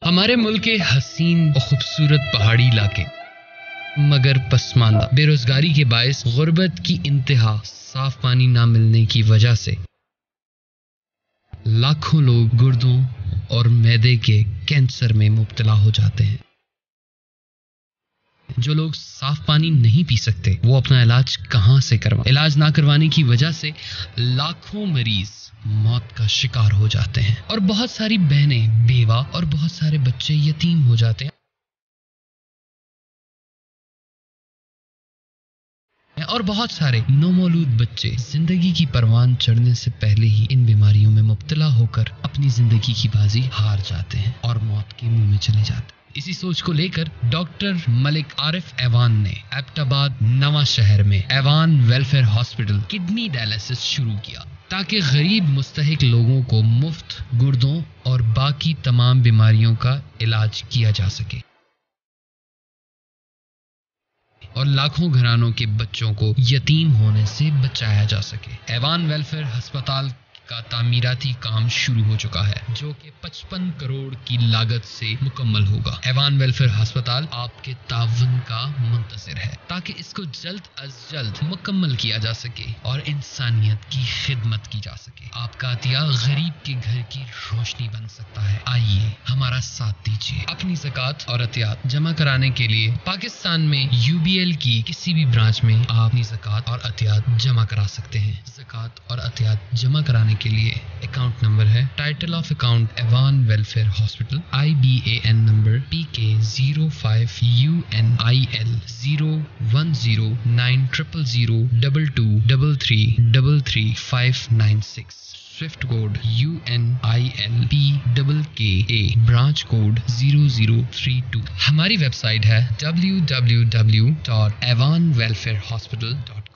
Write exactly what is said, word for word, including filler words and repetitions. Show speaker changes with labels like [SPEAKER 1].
[SPEAKER 1] ہمارے ملک کے حسین و خوبصورت پہاڑی علاقے مگر پسماندہ، بے روزگاری کے باعث غربت کی انتہا، صاف پانی نہ ملنے کی وجہ سے لاکھوں لوگ گردوں اور معدے کے کینسر میں مبتلا ہو جاتے ہیں۔ جو لوگ صاف پانی نہیں پی سکتے وہ اپنا علاج کہاں سے کروائیں؟ علاج نہ کروانے کی وجہ سے لاکھوں مریض موت کا شکار ہو جاتے ہیں اور بہت ساری بہنیں بیوہ اور بہت سارے بچے یتیم ہو جاتے ہیں اور بہت سارے نومولود بچے زندگی کی پروان چڑھنے سے پہلے ہی ان بیماریوں میں مبتلا ہو کر اپنی زندگی کی بازی ہار جاتے ہیں اور موت کے منہ میں چلے جاتے ہیں۔ اسی سوچ کو لے کر ڈاکٹر ملک عارف ایوان نے abbotabad نواں شہر میں ایوان ویلفیئر ہاسپٹل کڈنی ڈائلسس شروع کیا تاکہ غریب مستحق لوگوں کو مفت گردوں اور باقی تمام بیماریوں کا علاج کیا جا سکے اور لاکھوں گھرانوں کے بچوں کو یتیم ہونے سے بچایا جا سکے۔ ایوان ویلفیئر ہسپتال کا تعمیراتی کام شروع ہو چکا ہے جو کہ پچپن کروڑ کی لاگت سے مکمل ہوگا۔ ایوان ویلفیئر ہسپتال آپ کے تعاون کا منتظر ہے تاکہ اس کو جلد از جلد مکمل کیا جا سکے اور انسانیت کی خدمت کی جا سکے۔ آپ کا عطیہ غریب کے گھر کی روشنی بن سکتا ہے۔ آئیے ہمارا ساتھ دیجیے۔ اپنی زکوٰۃ اور عطیات جمع کرانے کے لیے پاکستان میں یو بی ایل کی کسی بھی برانچ میں آپ اپنی زکوٰۃ اور عطیات جمع کرا سکتے ہیں۔ زکوٰۃ اور عطیات جمع کرانے کے لیے اکاؤنٹ نمبر ہے title of account Aiwan welfare hospital, I B A N number P K zero five U N I L zero one zero nine triple zero double two double three double three five nine six, swift code U N I L P double K A, branch code zero zero three two. ہماری website ہے W W W dot Aiwan welfare hospital dot